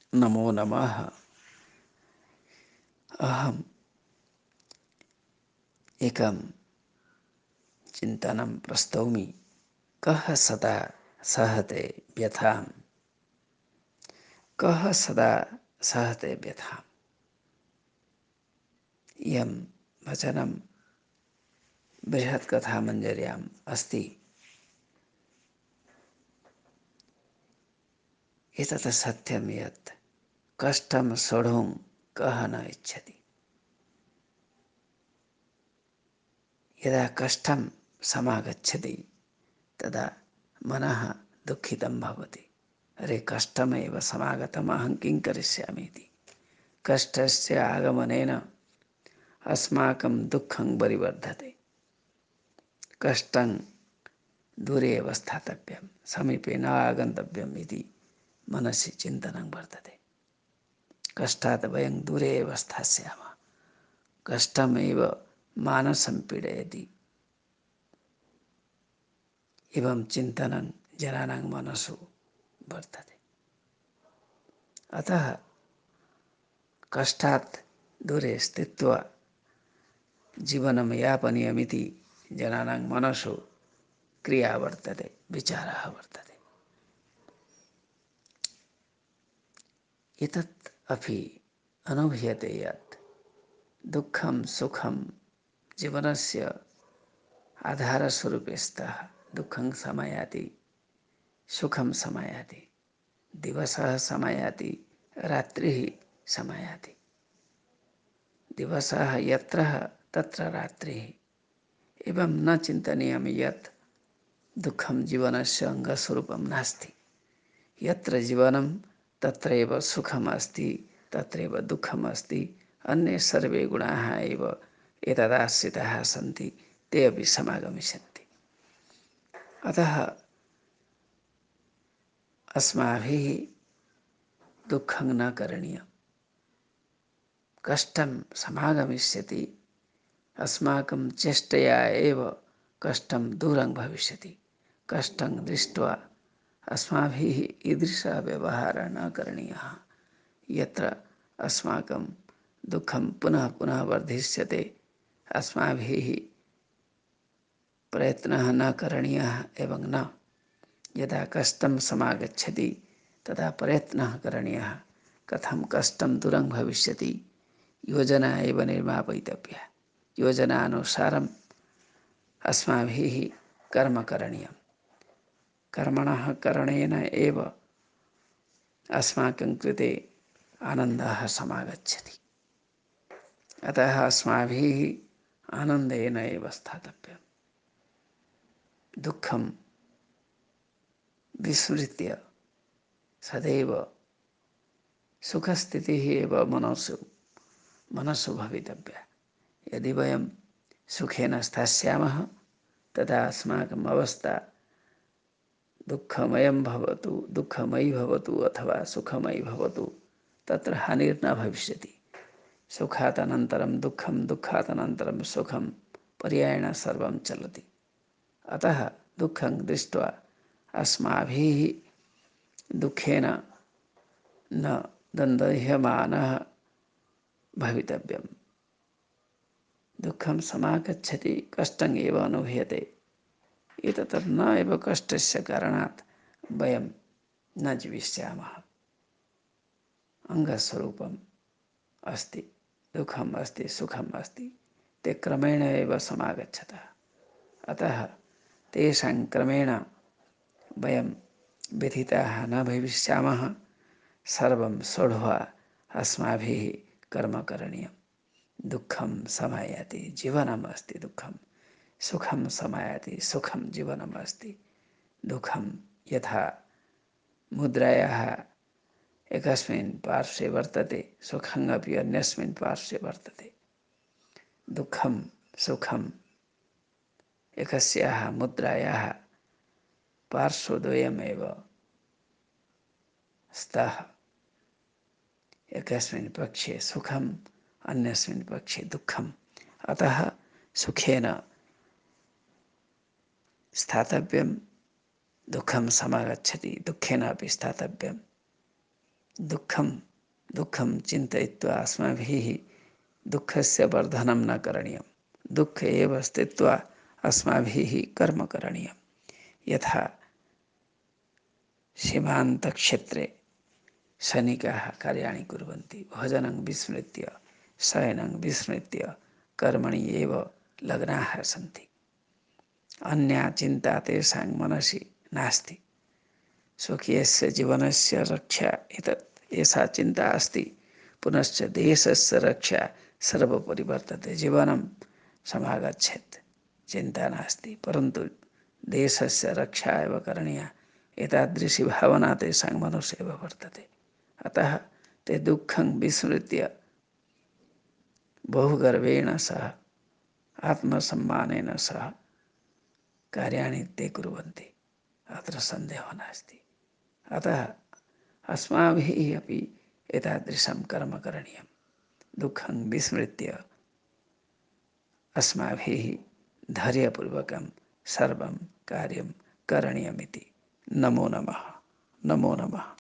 नमो नमः। अहम एकं चिन्तनं प्रस्तौमि। कः सदा सहते व्यथां? कः सदा सहते व्यथाम्? इयं वचनं बृहत्कथामञ्जर्याम् अस्ति। एतत् सत्यं यत् कष्टं सोढुं कः न इच्छति। यदा कष्टं समागच्छति तदा मनः दुःखितं भवति। अरे कष्टमेव समागतम्, अहं किं करिष्यामि इति। कष्टस्य आगमनेन अस्माकं दुःखं परिवर्धते। कष्टं दूरे एव स्थातव्यं, समीपे न आगन्तव्यम् इति मनसि चिन्तनं वर्तते। कष्टात् वयं दूरे एव स्थास्यामः। कष्टमेव मानसं पीडयति। एवं चिन्तनं जनानां मनसु वर्तते। अतः कष्टात् दूरे स्थित्वा जीवनं यापनीयमिति जनानां मनसु क्रिया वर्तते, विचारः वर्तते। एतत् अपि अनुभूयते यत् दुःखं सुखं जीवनस्य आधारस्वरूपे स्तः। दुःखं समयाति, सुखं समयाति, दिवसः समयाति, रात्रिः समयाति। दिवसः यत्र तत्र रात्रिः। एवं न चिन्तनीयं यत् दुःखं जीवनस्य अङ्गस्वरूपं नास्ति। यत्र जीवनं तत्रैव सुखम् अस्ति, तत्रैव दुःखम् अस्ति। अन्ये सर्वे गुणाः एव एतदाश्रिताः सन्ति, ते अपि समागमिष्यन्ति। अतः अस्माभिः दुःखं न करणीयम्। कष्टं समागमिष्यति, अस्माकं चेष्टया एव कष्टं दूरं भविष्यति। कष्टं दृष्ट्वा अस्माभिः ईदृशः व्यवहारः न करणीयः यत्र अस्माकं दुःखं पुनः पुनः वर्धिष्यते। अस्माभिः प्रयत्नः न करणीयः एवं न। यदा कष्टं समागच्छति तदा प्रयत्नः करणीयः। कथं कष्टं दूरं भविष्यति, योजना एव निर्मापयितव्या। योजनानुसारम् अस्माभिः कर्म करणीयम्। कर्मणः करणेन एव अस्माकं कृते आनन्दः समागच्छति। अतः अस्माभिः आनन्देन एव स्थातव्यम्। दुःखं विस्मृत्य सदैव सुखस्थितिः एव मनसु भवितव्या। यदि वयं सुखेन स्थास्यामः तदा अस्माकम् अवस्था दुःखमयं भवतु, दुःखमयी भवतु अथवा सुखमयी भवतु, तत्र हानिर्न भविष्यति। सुखात् अनन्तरं दुःखं, दुःखात् अनन्तरं सुखं, पर्यायेण सर्वं चलति। अतः दुःखं दृष्ट्वा अस्माभिः दुःखेन न दन्दह्यमानः भवितव्यम्। दुःखं समागच्छति, कष्टम् एव अनुभूयते। एतत् न एव कष्टस्य कारणात् वयं न जीविष्यामः। अङ्गस्वरूपम् अस्ति, दुःखम् अस्ति, सुखम् अस्ति, ते क्रमेण एव समागच्छतः। अतः तेषां क्रमेण वयं व्यथिताः न भविष्यामः। सर्वं सोढ्वा अस्माभिः कर्म करणीयम्। दुःखं समायाति, जीवनम् अस्ति दुःखं। सुखं समायाति, सुखं जीवनम् अस्ति। दुःखं यथा मुद्रायाः एकस्मिन् पार्श्वे वर्तते, सुखम् अपि अन्यस्मिन् पार्श्वे वर्तते। दुःखं सुखम् एकस्याः मुद्रायाः पार्श्वद्वयमेव स्तः। एकस्मिन् पक्षे सुखम्, अन्यस्मिन् पक्षे दुःखम्। अतः सुखेन स्थातव्यं, दुःखं समागच्छति दुःखेन अपि स्थातव्यं। दुःखं दुःखं चिन्तयित्वा अस्माभिः दुःखस्य वर्धनं न करणीयं। दुःखे एव स्थित्वा अस्माभिः कर्म करणीयं। यथा सीमान्तक्षेत्रे सैनिकाः कार्याणि कुर्वन्ति, भोजनं विस्मृत्य शयनं विस्मृत्य कर्मणि एव लग्नाः सन्ति। अन्या चिन्ता तेषां मनसि नास्ति। स्वकीयस्य जीवनस्य रक्षा एतत् एषा चिन्ता अस्ति। पुनश्च देशस्य रक्षा सर्वोपरि वर्तते। जीवनं समागच्छेत्, चिन्ता नास्ति, परन्तु देशस्य रक्षा एव करणीया, एतादृशी भावना तेषां मनसि एव वर्तते। अतः ते दुःखं विस्मृत्य बहुगर्वेण सह आत्मसम्मानेन सह कार्याणि ते कुर्वन्ति। अत्र सन्देहो नास्ति। अतः अस्माभिः अपि एतादृशं कर्म करणीयं। दुःखं विस्मृत्य अस्माभिः धैर्यपूर्वकं सर्वं कार्यं करणीयमिति। नमो नमः। नमो नमः।